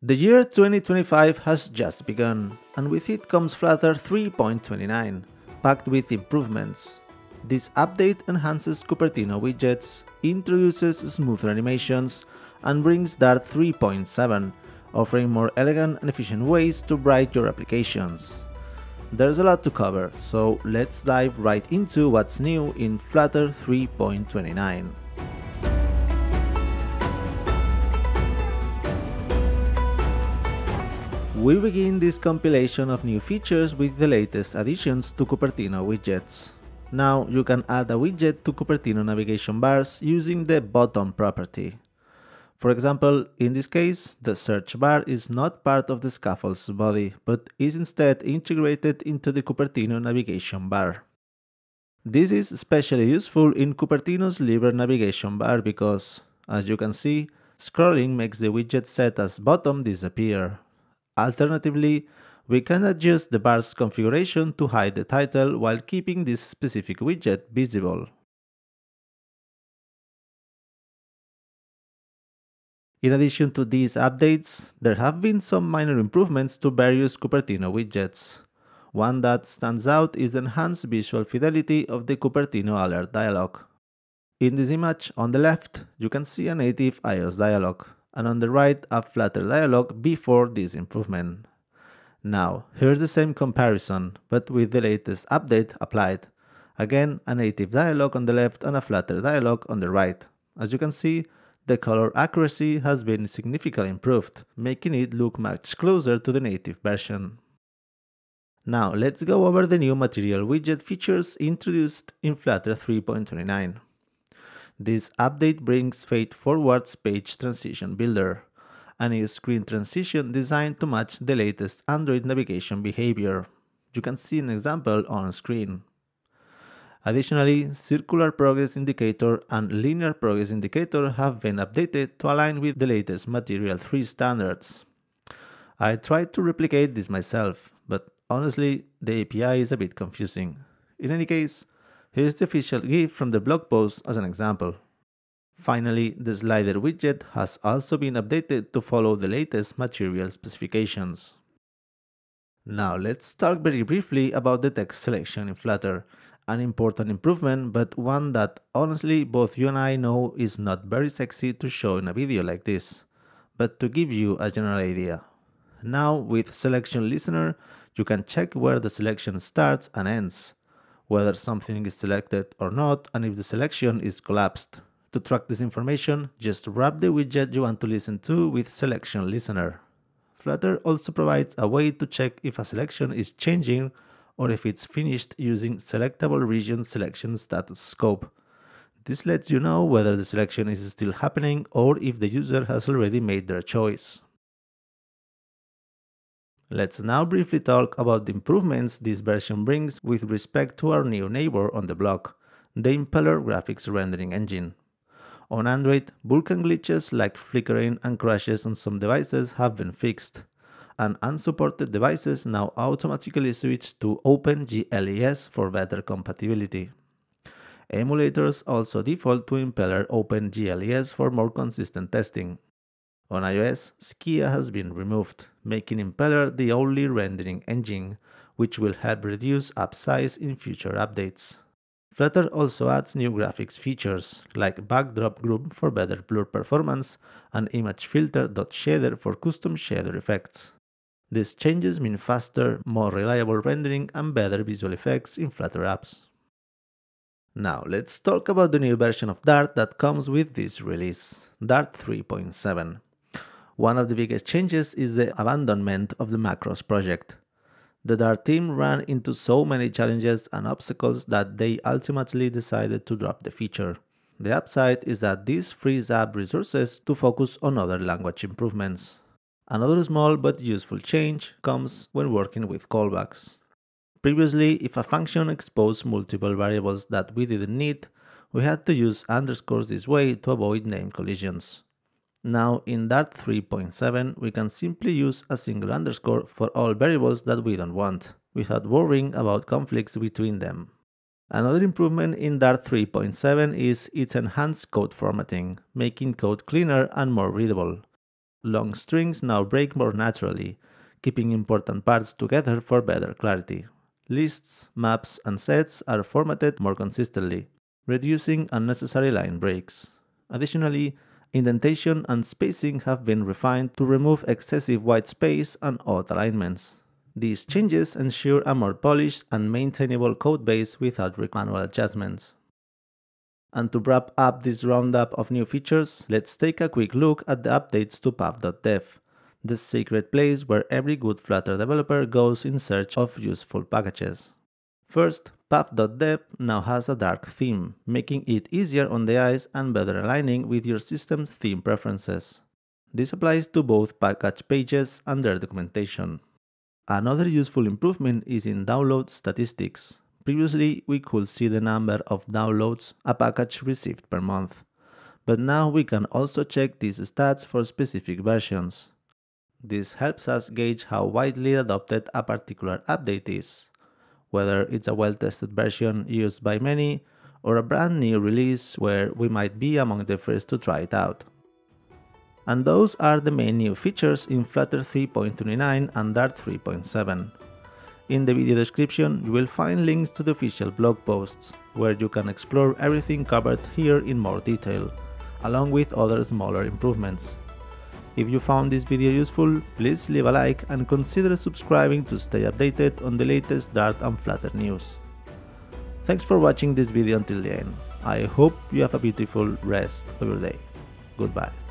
The year 2025 has just begun, and with it comes Flutter 3.29, packed with improvements. This update enhances Cupertino widgets, introduces smoother animations, and brings Dart 3.7, offering more elegant and efficient ways to write your applications. There's a lot to cover, so let's dive right into what's new in Flutter 3.29. We begin this compilation of new features with the latest additions to Cupertino widgets. Now you can add a widget to Cupertino navigation bars using the bottom property. For example, in this case, the search bar is not part of the scaffold's body, but is instead integrated into the Cupertino navigation bar. This is especially useful in Cupertino's libre navigation bar because, as you can see, scrolling makes the widget set as bottom disappear. Alternatively, we can adjust the bar's configuration to hide the title while keeping this specific widget visible. In addition to these updates, there have been some minor improvements to various Cupertino widgets. One that stands out is the enhanced visual fidelity of the Cupertino alert dialog. In this image, on the left, you can see a native iOS dialog, and on the right a Flutter dialog before this improvement. Now, here's the same comparison, but with the latest update applied. Again, a native dialog on the left and a Flutter dialog on the right. As you can see, the color accuracy has been significantly improved, making it look much closer to the native version. Now, let's go over the new Material widget features introduced in Flutter 3.29. This update brings Fade-Forward's Page Transition Builder, a new screen transition designed to match the latest Android navigation behavior. You can see an example on screen. Additionally, Circular Progress Indicator and Linear Progress Indicator have been updated to align with the latest Material 3 standards. I tried to replicate this myself, but honestly, the API is a bit confusing. In any case, here's the official GIF from the blog post as an example. Finally, the slider widget has also been updated to follow the latest material specifications. Now let's talk very briefly about the text selection in Flutter, an important improvement but one that honestly both you and I know is not very sexy to show in a video like this, but to give you a general idea. Now with Selection Listener, you can check where the selection starts and ends, whether something is selected or not, and if the selection is collapsed. To track this information, just wrap the widget you want to listen to with Selection Listener. Flutter also provides a way to check if a selection is changing or if it's finished using Selectable Region Selection Status Scope. This lets you know whether the selection is still happening or if the user has already made their choice. Let's now briefly talk about the improvements this version brings with respect to our new neighbor on the block, the Impeller graphics rendering engine. On Android, bulk-and glitches like flickering and crashes on some devices have been fixed, and unsupported devices now automatically switch to OpenGLES for better compatibility. Emulators also default to Impeller OpenGLES for more consistent testing. On iOS, Skia has been removed, making Impeller the only rendering engine, which will help reduce app size in future updates. Flutter also adds new graphics features, like Backdrop Group for better blur performance and ImageFilter.shader for custom shader effects. These changes mean faster, more reliable rendering and better visual effects in Flutter apps. Now let's talk about the new version of Dart that comes with this release, Dart 3.7. One of the biggest changes is the abandonment of the macros project. The Dart team ran into so many challenges and obstacles that they ultimately decided to drop the feature. The upside is that this frees up resources to focus on other language improvements. Another small but useful change comes when working with callbacks. Previously, if a function exposed multiple variables that we didn't need, we had to use underscores this way to avoid name collisions. Now in Dart 3.7, we can simply use a single underscore for all variables that we don't want, without worrying about conflicts between them. Another improvement in Dart 3.7 is its enhanced code formatting, making code cleaner and more readable. Long strings now break more naturally, keeping important parts together for better clarity. Lists, maps, and sets are formatted more consistently, reducing unnecessary line breaks. Additionally, indentation and spacing have been refined to remove excessive white space and odd alignments. These changes ensure a more polished and maintainable codebase without manual adjustments. And to wrap up this roundup of new features, let's take a quick look at the updates to Pub.dev, the secret place where every good Flutter developer goes in search of useful packages. First, Pub.dev now has a dark theme, making it easier on the eyes and better aligning with your system's theme preferences. This applies to both package pages and their documentation. Another useful improvement is in download statistics. Previously, we could see the number of downloads a package received per month, but now we can also check these stats for specific versions. This helps us gauge how widely adopted a particular update is, whether it's a well-tested version used by many or a brand new release where we might be among the first to try it out. And those are the main new features in Flutter 3.29 and Dart 3.7. In the video description, you will find links to the official blog posts, where you can explore everything covered here in more detail, along with other smaller improvements. If you found this video useful, please leave a like and consider subscribing to stay updated on the latest Dart and Flutter news. Thanks for watching this video until the end. I hope you have a beautiful rest of your day. Goodbye.